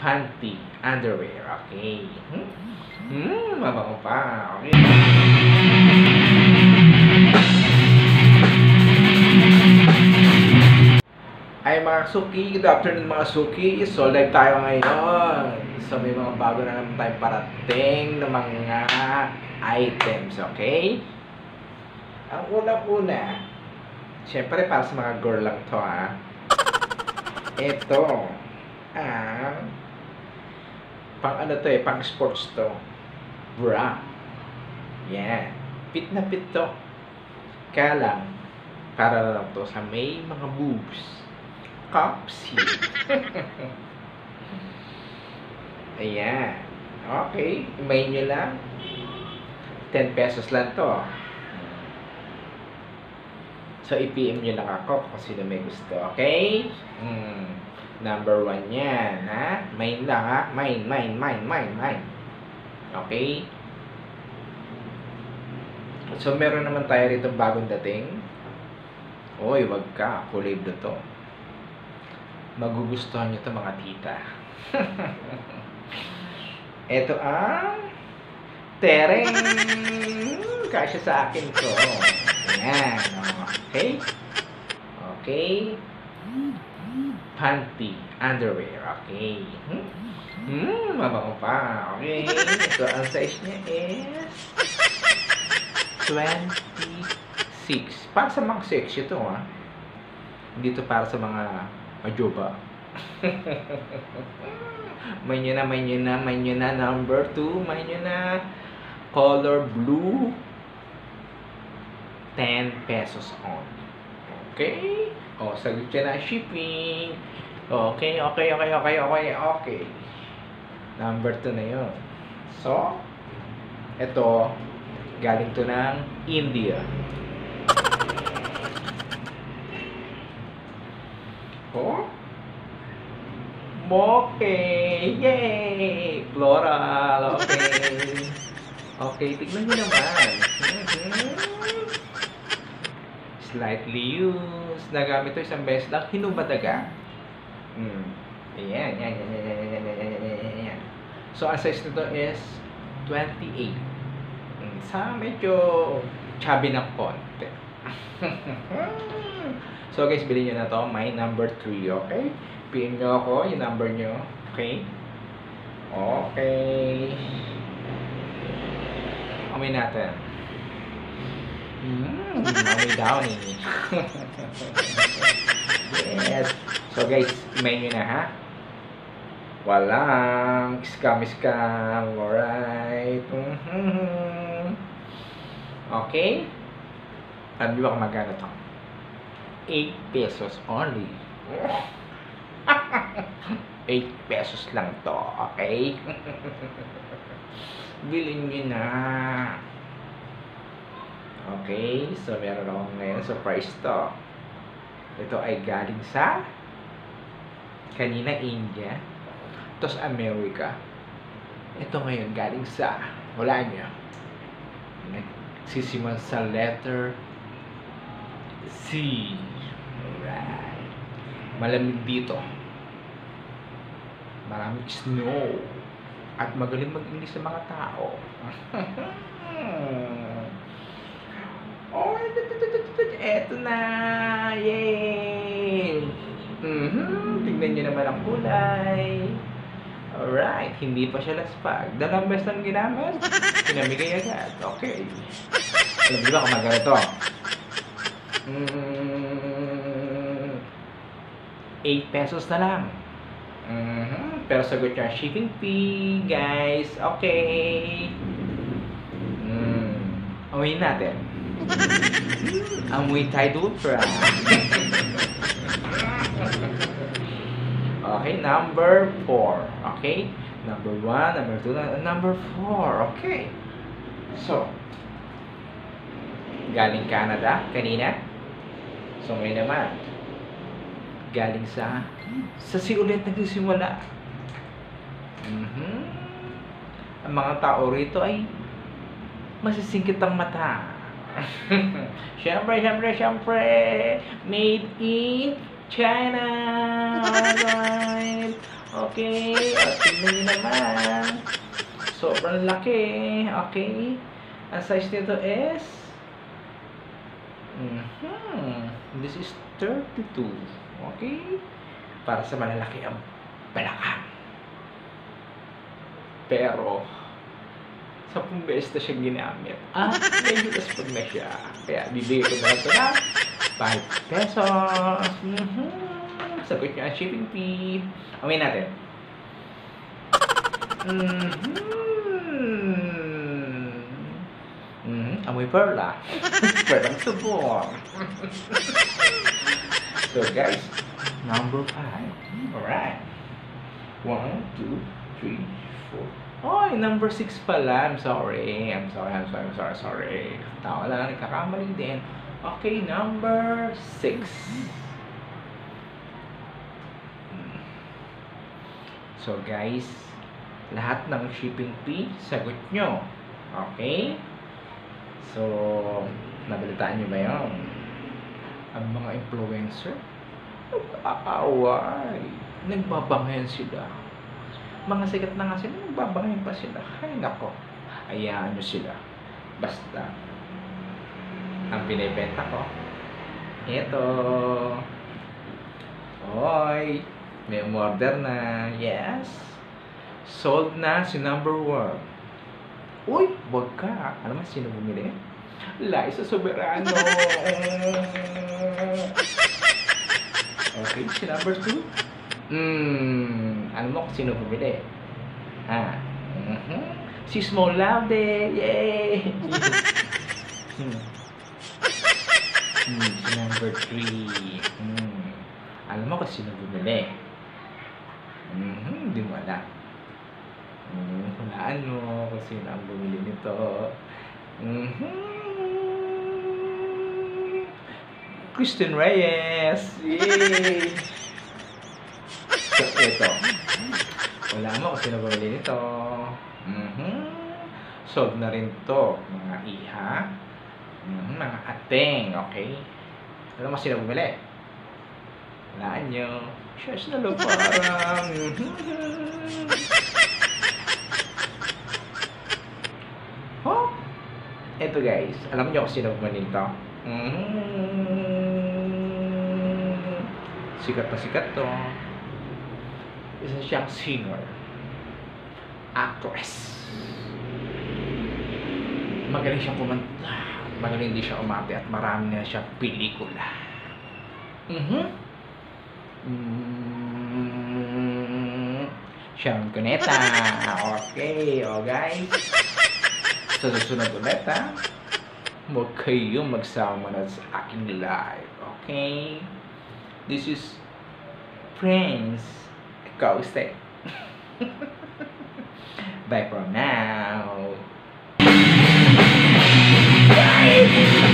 panty, underwear. Okay. Mabango pa. Okay. Ay mga suki, good afternoon mga suki. So live tayo ngayon. So may mga bago na naman tayo parating na mga items, okay? Ang unang-una, syempre para sa mga girl lang to ha. Ito ang pang ano to pang sports to. Bra. Yan. Fit na fit to. Kaya lang, para lang to sa may mga boobs. Copsy. Ayan. Okay. May nyo lang. 10 pesos lang to. So, i-PM nyo lang ako kung sino may gusto. Okay? Number 1 yan. Ha? Mine lang ha? Mine. Okay? So, meron naman tayo rito bagong dating. Oy, wag ka. Kulay blue to. Magugustuhan nyo to mga tita. Ito ang tereng. Kasya sa akin to. Ayan. Okay? Okay. Panty, underwear. Okay. Mabango pa. Okay. So, ang size niya is 26. Para sa mga sexy ito, ha? Hindi to para sa mga majoba. May nyo na number 2. May nyo na color blue. 10 pesos on. Okay? O, sagot siya na shipping. Okay. Number 2 na yun. So, ito, galing to ng India. Oh? Okay! Yay! Floral! Okay. Okay, tignan nyo naman. Slightly used. Nagamit to isang beses lang. Hinumadaga. Ayan. So, ang size nito is 28. Sa medyo chubby ng konti. So guys, bilhin nyo na to. My number 3, okay? PM nyo ako, yung number nyo. Okay? Okay. Amoy natin. Amoy down eh. Yes. So guys, email nyo na ha. Walang scam. Alright. Okay? Alam nyo ba kung magkano to? 8 pesos only. 8 pesos lang to, okay? Bilhin nyo na. Okay, so meron akong ngayon surprise to. Ito ay galing sa kanina India, tapos America. Ito ngayon galing sa, wala nyo, nagsisimula sa letter C. Alright. Malamig dito. Maraming snow. At magaling mag-English sa mga tao. Oh, eto na. Yay! Tignan nyo naman ang kulay. Alright. Hindi pa siya laspag. Dalawang beses lang ginamit. Pinamigay agad. Okay. Alam nyo ba kung magkano to? 8 pesos na lang. Pero sagot niya shipping fee, guys. Okay. Amoy natin. Amoy Tide Ultra. Okay, number 4. Okay. Number 1, number 2, number 4. Okay. So, galing Canada kanina. So ngayon naman, galing sa ulit nagsisimula. Ang mga tao rito ay masisingkit ang mata. Syempre, made in China. Alright. Okay, tignan nyo naman. Sobrang laki. Okay. Ang size nito is this is 32. Okay? Para sa malalaki ang balakang. Pero 10 beses na siyang ginamit. At medyo taspag na siya. Kaya bibigay ko na ito na 5 pesos. Sagot niyo ang shipping fee. Amin natin. Amoy perla. Pwedeng subong. So guys, number 5. Alright. 1, 2, 3, 4. Oh, number 6 pala. I'm sorry. Tao lang, nagkakamali din. Okay, number 6. So guys, lahat ng shipping fee, sagot nyo. Okay? So, nabalitaan nyo ba yun? Ang mga influencer, nag-aaway. Nagbabangayan sila. Mga sikat na nga sila, nagbabangayan pa sila. Ay, nako. Hayaan nyo sila. Basta, ang pinibenta ko, ito. Hoy, may order na. Yes. Sold na si number 1. Uy, wag ka. Alam mo sino bumili? Liza Soberano. Okay, si number 2. Alam mo kung sino bumili? Si Small Laude. Yay! Si number 3. Alam mo kung sino bumili? Hindi mo alam. Hulaan mo kung sino ang bumili nito. Christian Reyes. Yay! So, ito. Hulaan mo kung sino bumili nito. Sold na rin to, mga iha. Mga ateng, okay? Alam mo sino bumili? Hulaan nyo. Shares na lo parang. Oh, eto guys, alam niyo kung sino bumili nito? Sikat to. Isa siyang singer, actress. Magaling siyang kumanta, magaling din siya umarte, at marami na siyang pelikula. Sharon Cuneta. Okay, guys. Sa susunod ulit, huwag kayong magsama na sa aking live. Okay? This is Prince Caustic. Bye for now. Bye!